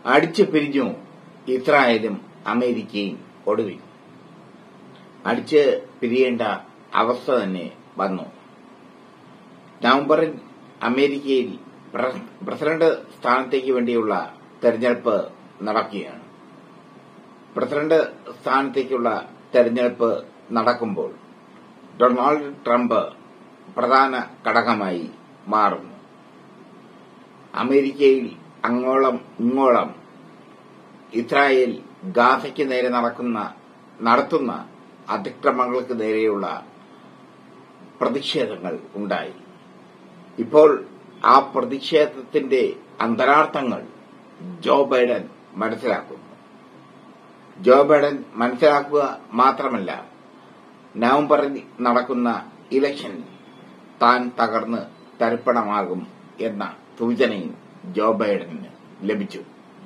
അടിച്ചു പിരിഞ്ഞു ഇസ്രായേലും അമേരിക്കയും. ഒടുവിൽ അടിച്ച് പിരിയേണ്ട അവസ്ഥ തന്നെ വന്നു. നവംബറിൽ അമേരിക്കയിൽ പ്രസിഡന്റ് സ്ഥാനത്തേക്ക് വേണ്ടിയുള്ള തെരഞ്ഞെടുപ്പ് നടക്കുകയാണ്. പ്രസിഡന്റ് സ്ഥാനത്തേക്കുള്ള തെരഞ്ഞെടുപ്പ് നടക്കുമ്പോൾ ഡൊണാൾഡ് ട്രംപ് പ്രധാന ഘടകമായി മാറുന്നു. അമേരിക്കയിൽ അങ്ങോളം ഇങ്ങോളം ഇസ്രായേൽ ഗാസയ്ക്ക് നേരെ നടത്തുന്ന അതിക്രമങ്ങൾക്ക് നേരെയുള്ള പ്രതിഷേധങ്ങൾ ഉണ്ടായി. ഇപ്പോൾ ആ പ്രതിഷേധത്തിന്റെ അന്തരാർത്ഥങ്ങൾ ജോ ബൈഡൻ മനസ്സിലാക്കുന്നു. ജോ ബൈഡൻ മനസ്സിലാക്കുക മാത്രമല്ല, നവംബറിൽ നടക്കുന്ന ഇലക്ഷനിൽ താൻ തകർന്ന് തരിപ്പണമാകും എന്ന സൂചനയും ജോ ബൈഡന് ലഭിച്ചു.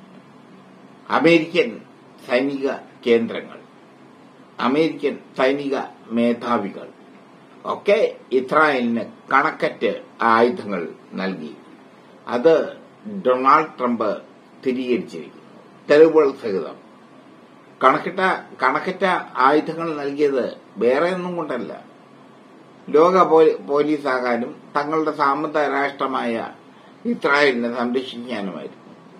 അമേരിക്കൻ സൈനിക കേന്ദ്രങ്ങൾ, അമേരിക്കൻ സൈനിക മേധാവികൾ ഒക്കെ ഇസ്രായേലിന് കണക്കറ്റ് ആയുധങ്ങൾ നൽകി. അത് ഡൊണാൾഡ് ട്രംപ് സ്ഥിരീകരിച്ചിരിക്കുന്നു, തെളിവുകൾ സഹിതം. കണക്കറ്റ ആയുധങ്ങൾ നൽകിയത് വേറെ ഒന്നും കൊണ്ടല്ല, ലോക പോലീസാകാനും തങ്ങളുടെ സാമന്ത രാഷ്ട്രമായ ഇസ്രായേലിനെ സംരക്ഷിക്കാനുമായിരുന്നു.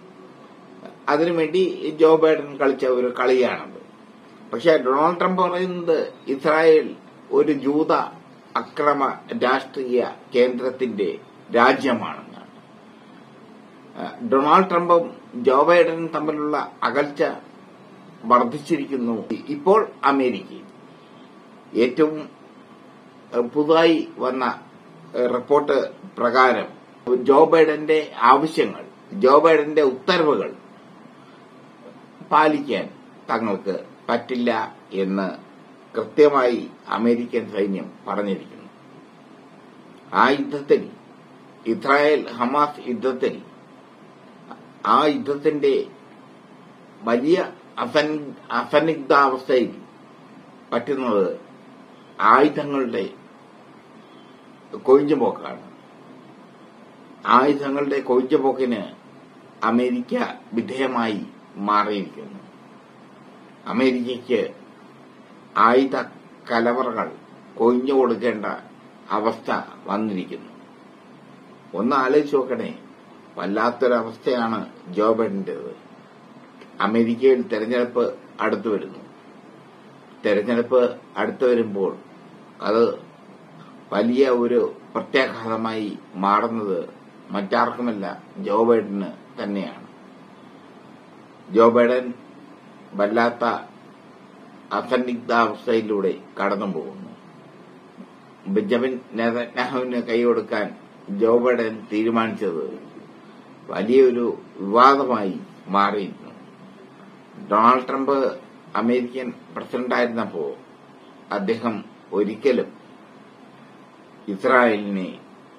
അതിനുവേണ്ടി ജോ ബൈഡൻ കളിച്ച ഒരു കളിയാണത്. പക്ഷെ ഡൊണാൾഡ് ട്രംപ് പറയുന്നത് ഇസ്രായേൽ ഒരു ജൂത അക്രമ രാഷ്ട്രീയ കേന്ദ്രത്തിന്റെ രാജ്യമാണെന്നാണ്. ഡൊണാൾഡ് ട്രംപും ജോ ബൈഡനും തമ്മിലുള്ള അകൽച്ച വർദ്ധിച്ചിരിക്കുന്നു. ഇപ്പോൾ അമേരിക്കയിൽ ഏറ്റവും പുതുതായി വന്ന റിപ്പോർട്ട് പ്രകാരം ജോ ബൈഡന്റെ ആവശ്യങ്ങൾ, ജോ ബൈഡന്റെ ഉത്തരവുകൾ പാലിക്കാൻ തങ്ങൾക്ക് പറ്റില്ല എന്ന് കൃത്യമായി അമേരിക്കൻ സൈന്യം പറഞ്ഞിരിക്കുന്നു. ആ യുദ്ധത്തിൽ, ഇസ്രായേൽ ഹമാസ് യുദ്ധത്തിൽ, ആ യുദ്ധത്തിന്റെ വലിയ അസന്നിഗ്ധാവസ്ഥയിൽ പറ്റുന്നത് ആയുധങ്ങളുടെ കൊഴിഞ്ഞുപോക്കാണ്. ആയുധങ്ങളുടെ കൊഴിഞ്ഞുപോക്കിന് അമേരിക്ക വിധേയമായി മാറിയിരിക്കുന്നു. അമേരിക്കയ്ക്ക് ആയുധ കലവറകൾ കൊഴിഞ്ഞു കൊടുക്കേണ്ട അവസ്ഥ വന്നിരിക്കുന്നു. ഒന്ന് ആലോചിച്ച് നോക്കണേ, വല്ലാത്തൊരവസ്ഥയാണ് ജോ ബൈഡന്റേത്. അമേരിക്കയിൽ തെരഞ്ഞെടുപ്പ് അടുത്തു വരുന്നു. തെരഞ്ഞെടുപ്പ് അടുത്തു വരുമ്പോൾ അത് വലിയ ഒരു പ്രത്യാഘാതമായി മാറുന്നത് മറ്റാർക്കുമല്ല, ജോ ബൈഡന് തന്നെയാണ്. ജോ ബൈഡൻ വല്ലാത്ത അസന്നിഗ്ധാവസ്ഥയിലൂടെ കടന്നുപോകുന്നു. ബെഞ്ചമിൻ നെതന്യാഹുവിന് കൈകൊടുക്കാൻ ജോ ബൈഡൻ തീരുമാനിച്ചത് വലിയൊരു വിവാദമായി മാറിയിരുന്നു. ഡൊണാൾഡ് ട്രംപ് അമേരിക്കൻ പ്രസിഡന്റായിരുന്നപ്പോൾ അദ്ദേഹം ഒരിക്കലും ഇസ്രായേലിനെ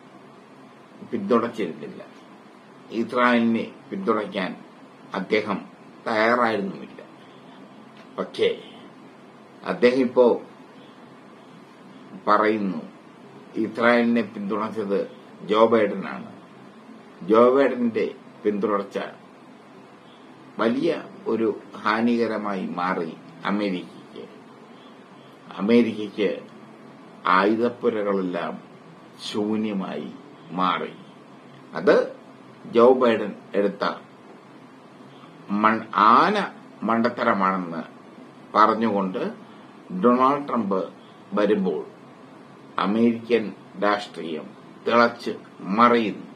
പിന്തുണച്ചിരുന്നില്ല. ഇസ്രായേലിനെ പിന്തുണയ്ക്കാൻ അദ്ദേഹം തയ്യാറായിരുന്നുമില്ല. പക്ഷേ അദ്ദേഹം ഇപ്പോ പറയുന്നു ഇസ്രായേലിനെ പിന്തുണച്ചത് ജോ ബൈഡനാണ്. ജോ ബൈഡന്റെ പിന്തുടർച്ച വലിയ ഒരു ഹാനികരമായി മാറി അമേരിക്കയ്ക്ക് ആയുധപ്പുരകളെല്ലാം ശൂന്യമായി മാറി. അത് ജോ ബൈഡൻ എടുത്ത മണ്ടത്തരമാണെന്ന് പറഞ്ഞുകൊണ്ട് ഡൊണാൾഡ് ട്രംപ് വരുമ്പോൾ അമേരിക്കൻ രാഷ്ട്രീയം തിളച്ച് മറിയുന്നു.